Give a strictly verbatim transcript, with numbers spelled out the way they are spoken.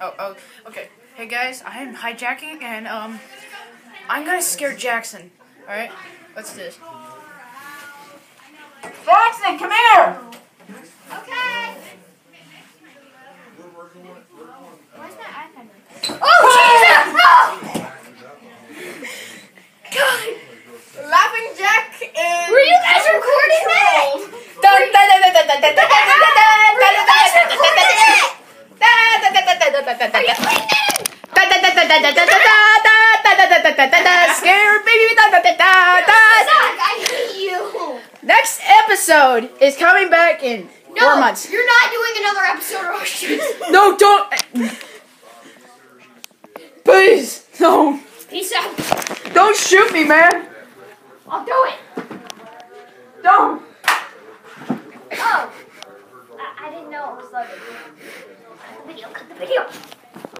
Oh, oh, okay. Hey guys, I am hijacking and um, I'm gonna scare Jackson. All right, let's do this. Jackson, come here. Okay. Where's my iPad? Oh Jesus! No! God, Laughing Jack and Were you guys recording that? Dun, dun, dun, dun, dun, dun, dun, dun, dun, dun, Were you guys recording it? dun, dun, dun, dun, dun, dun, dun, Are you dun. playing it? Da da da da da da da da da da da da da da. Scare baby da da da da da. Zach, I hate you. Next episode is coming back in No, four months. you're not doing another episode of Oceans. No, don't. Please, no. Peace out. Don't shoot me, man. I'll do it. Don't. Oh. I, I didn't know it was loaded. Cut the video. Cut the video.